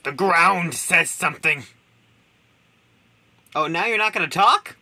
The ground says something. Oh, now you're not gonna talk?